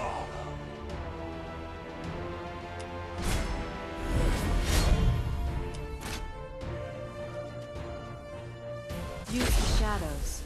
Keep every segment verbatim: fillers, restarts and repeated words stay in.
Use the shadows.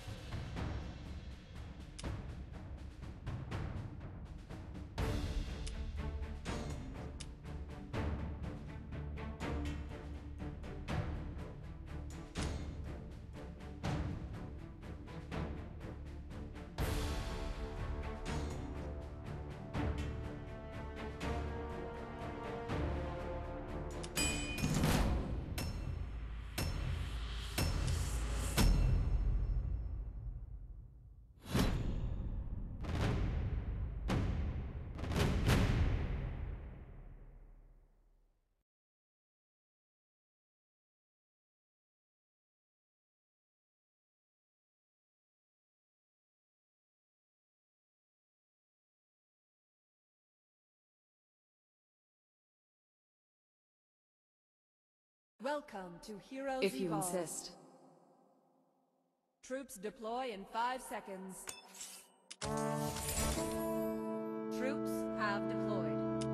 Welcome to Heroes If you Evolve. insist. Troops deploy in five seconds. Troops have deployed.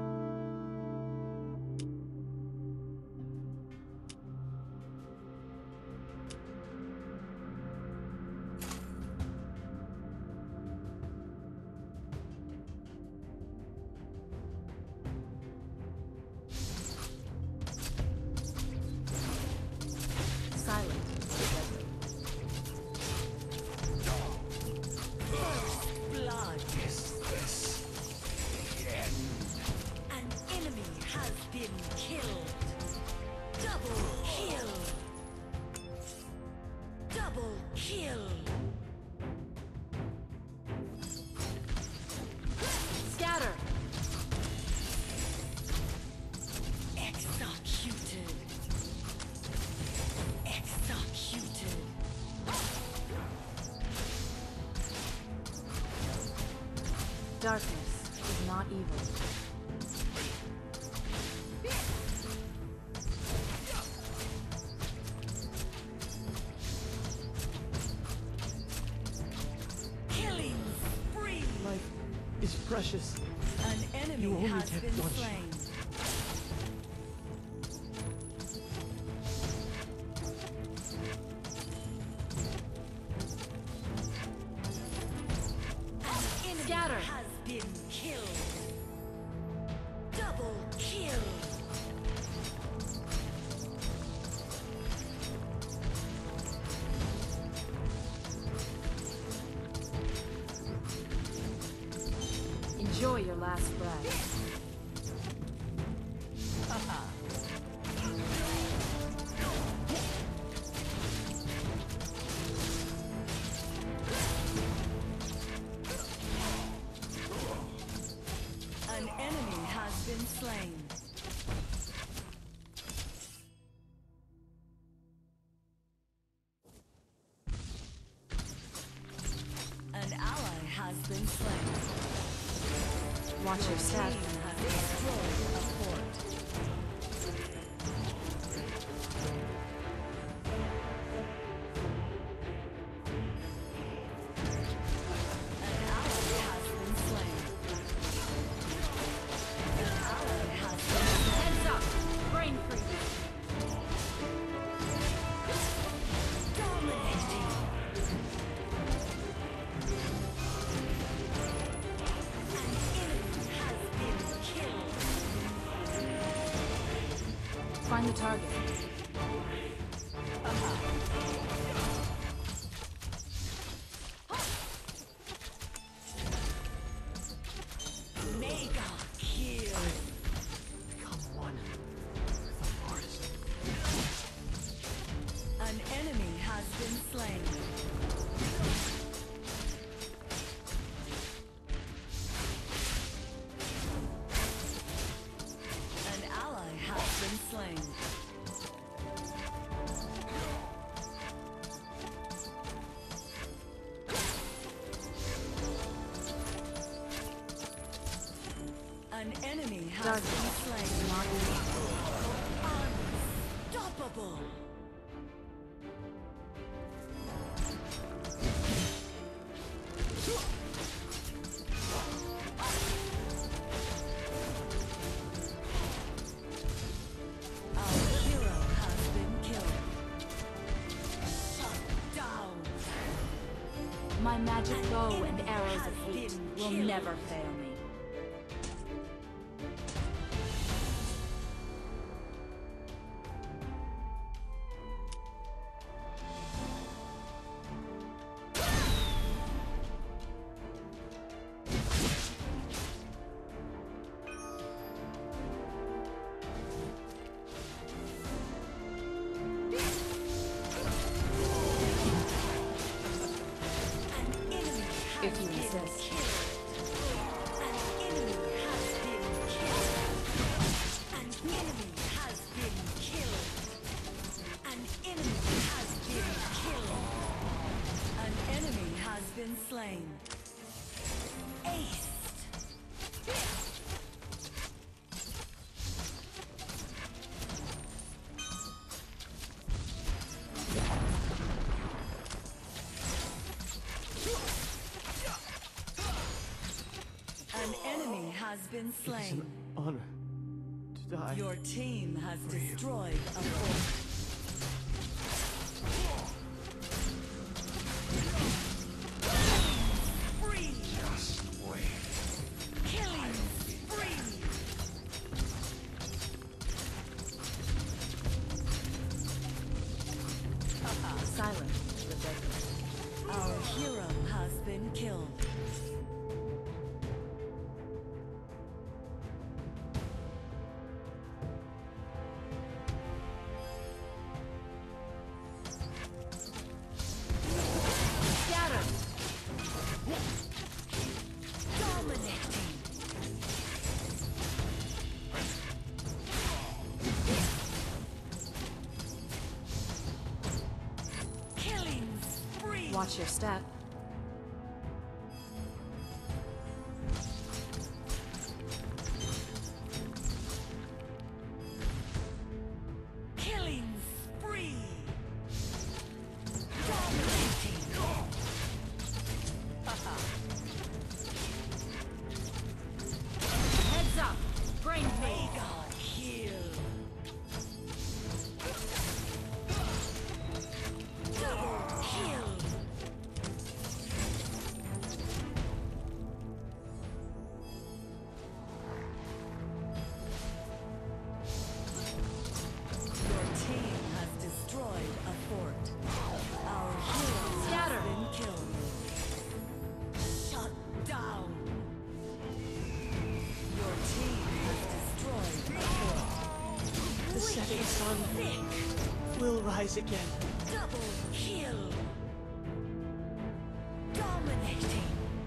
Darkness is not evil. Killing spree. Life is precious. An enemy You only has get been one slain. Scatter. Has been killed. Double kill. Enjoy your last breath. An enemy has been slain. An ally has been slain. Watch your step. Team has destroyed a fort. An ally has been slain. An ally has been slain. Heads up! Brain freeze! Dominating. An enemy has been killed. Find the target. Mega kill. Become one with the forest. An enemy has been slain. An ally has been slain. An enemy has Darkness been is slain. not evil. Unstoppable. magic An bow and enemy arrows has of hate been will killed. never fail me. An enemy has If you been insist. killed. An enemy has been killed. An enemy has been killed. An enemy has been killed. An enemy has been slain. Ace. An enemy has been It's slain. an honor to die. Your team has destroyed a fort. Free. Just wait. Killing spree. Silent, Rebecca. Our hero has been killed. Scatter! Dominating. Killing spree. Watch your step. Killing spree. Dominating. Heads up! Brain fade! Mega heal. Double kill. Your team has destroyed a fort. Our hero Scatter. has been killed. Shut down. Your team has destroyed a fort. The setting sun Thick. will rise again. Double kill. Dominating.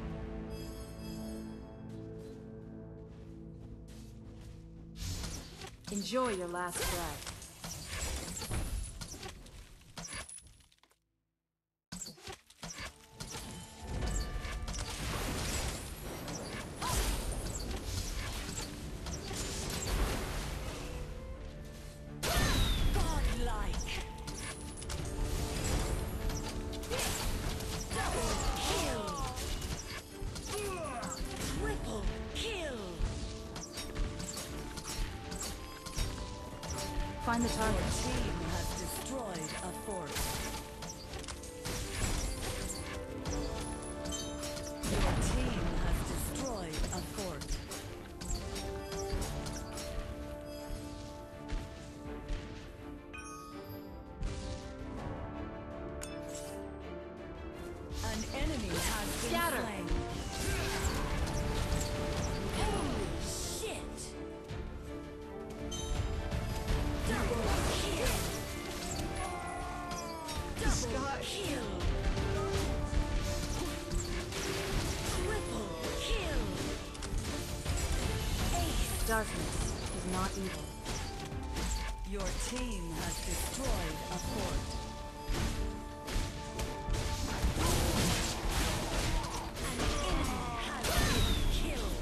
Enjoy your last breath. Godlike. Double kill. Triple kill. Find the Your target. team has destroyed a fort. Your team has destroyed a fort. An enemy has been Scatter. slain. Holy shit! Double kill! Double sky. kill! Triple kill! Ace! Darkness is not evil. Your team has destroyed a fort. An enemy has been killed.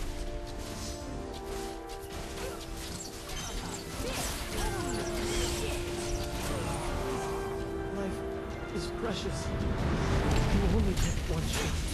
Holy shit! Life is precious. You only get one shot.